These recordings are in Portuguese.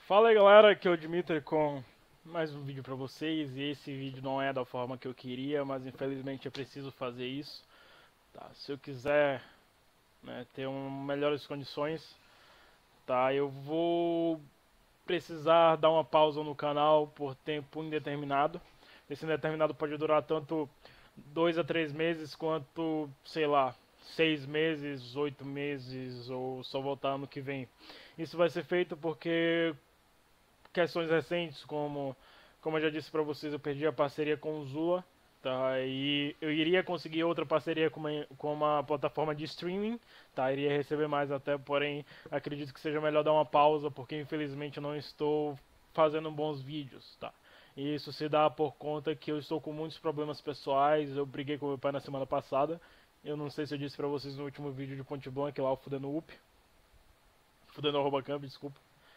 Fala aí galera, aqui é o Dimitri com mais um vídeo pra vocês. E esse vídeo não é da forma que eu queria, mas infelizmente eu preciso fazer isso, tá? Se eu quiser, né, ter melhores condições, tá? Eu vou precisar dar uma pausa no canal por tempo indeterminado. Esse indeterminado pode durar tanto 2 a 3 meses quanto, sei lá, 6 meses, 8 meses ou só voltar ano que vem. Isso vai ser feito porque questões recentes, como eu já disse pra vocês, eu perdi a parceria com o Zula, tá? E eu iria conseguir outra parceria com uma plataforma de streaming, tá? Iria receber mais até, porém acredito que seja melhor dar uma pausa, porque infelizmente eu não estou fazendo bons vídeos, tá? E isso se dá por conta que eu estou com muitos problemas pessoais. Eu briguei com meu pai na semana passada. Eu não sei se eu disse pra vocês no último vídeo de Ponte Blanca, lá o Fudendo Up, Fudendo arroba camp, desculpa.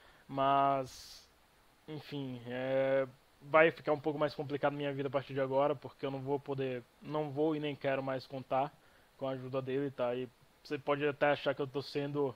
Mas enfim, vai ficar um pouco mais complicado minha vida a partir de agora, porque eu não vou e nem quero mais contar com a ajuda dele, tá? E você pode até achar que eu tô sendo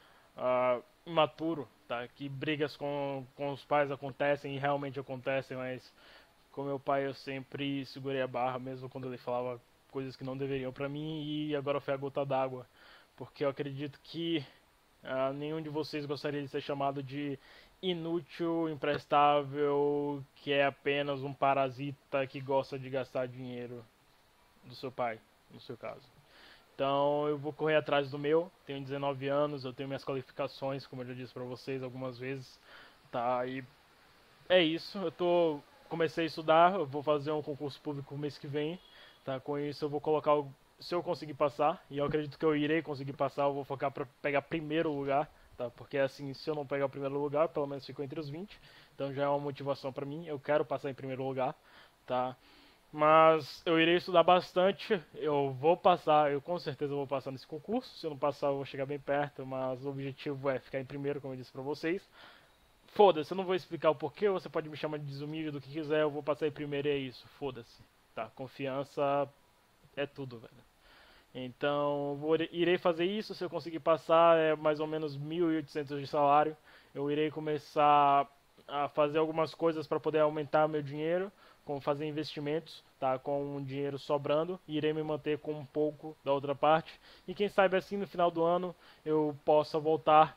imaturo, tá? Que brigas com os pais acontecem e realmente acontecem, mas com meu pai eu sempre segurei a barra, mesmo quando ele falava coisas que não deveriam pra mim, e agora foi a gota d'água, porque eu acredito que nenhum de vocês gostaria de ser chamado de inútil, imprestável, que é apenas um parasita que gosta de gastar dinheiro do seu pai, no seu caso. Então eu vou correr atrás do meu. Tenho 19 anos, eu tenho minhas qualificações, como eu já disse pra vocês algumas vezes, tá? E é isso. Comecei a estudar, eu vou fazer um concurso público mês que vem, tá? Com isso eu vou colocar se eu conseguir passar, e eu acredito que eu irei conseguir passar, eu vou focar para pegar primeiro lugar, tá? Porque assim, se eu não pegar o primeiro lugar, pelo menos fico entre os 20. Então já é uma motivação para mim, eu quero passar em primeiro lugar, tá? Mas eu irei estudar bastante, eu vou passar, eu com certeza vou passar nesse concurso. Se eu não passar, eu vou chegar bem perto, mas o objetivo é ficar em primeiro, como eu disse pra vocês. Foda-se, eu não vou explicar o porquê, você pode me chamar de desumilde do que quiser, eu vou passar em primeiro e é isso, foda-se. Tá, confiança é tudo, velho. Então, irei fazer isso. Se eu conseguir passar, é mais ou menos 1.800 de salário. Eu irei começar a fazer algumas coisas para poder aumentar meu dinheiro, como fazer investimentos, tá? Com um dinheiro sobrando. Irei me manter com um pouco da outra parte. E quem sabe assim no final do ano eu possa voltar.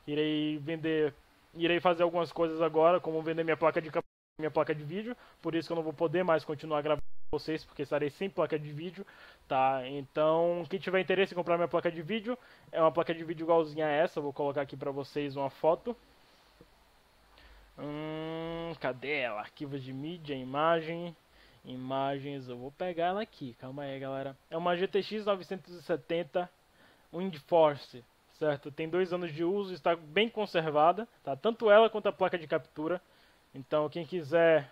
Irei fazer algumas coisas agora, como vender minha placa de vídeo. Por isso que eu não vou poder mais continuar gravando vocês, porque estarei sem placa de vídeo, tá? Então, quem tiver interesse em comprar minha placa de vídeo, é uma placa de vídeo igualzinha a essa. Vou colocar aqui pra vocês uma foto. Cadê ela? Arquivos de mídia, imagens, eu vou pegar ela aqui. Calma aí, galera. É uma GTX 970 WindForce, certo? Tem 2 anos de uso, está bem conservada, tá? Tanto ela quanto a placa de captura. Então, quem quiser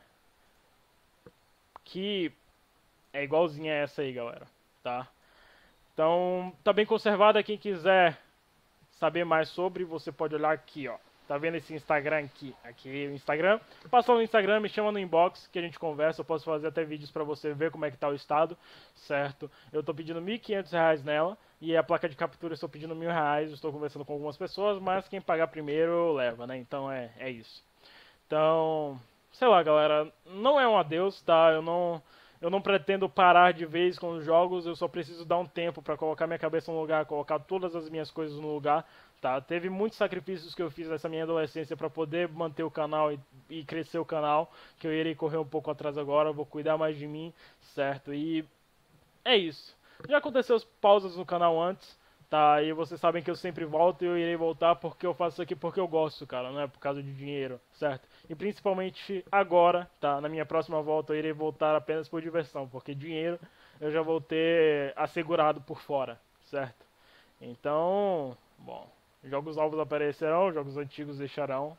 que é igualzinha a essa aí, galera, tá? Então, tá bem conservada. Quem quiser saber mais sobre, você pode olhar aqui, ó. Tá vendo esse Instagram aqui? Aqui o Instagram. Passa no Instagram, me chama no inbox que a gente conversa. Eu posso fazer até vídeos pra você ver como é que tá o estado, certo? Eu tô pedindo R$ 1.500 nela e a placa de captura eu estou pedindo R$ 1.000. Eu estou conversando com algumas pessoas, mas quem pagar primeiro leva, né? Então é isso. Então, sei lá, galera, não é um adeus, tá? Eu não pretendo parar de vez com os jogos, eu só preciso dar um tempo pra colocar minha cabeça no lugar, colocar todas as minhas coisas no lugar, tá? Teve muitos sacrifícios que eu fiz nessa minha adolescência pra poder manter o canal e crescer o canal, que eu irei correr um pouco atrás agora, eu vou cuidar mais de mim, certo? E é isso. Já aconteceu pausas no canal antes, tá? E vocês sabem que eu sempre volto e eu irei voltar porque eu faço isso aqui porque eu gosto, cara, não é por causa de dinheiro, certo? E principalmente agora, tá? Na minha próxima volta eu irei voltar apenas por diversão, porque dinheiro eu já vou ter assegurado por fora, certo? Então, bom, jogos novos aparecerão, jogos antigos deixarão.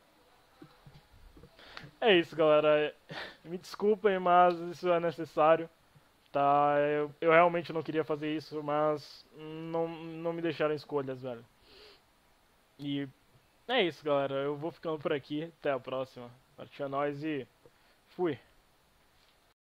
É isso, galera. Me desculpem, mas isso é necessário. Tá, eu realmente não queria fazer isso, mas não me deixaram escolhas, velho. E é isso, galera. Eu vou ficando por aqui. Até a próxima. Partiu a nós e fui.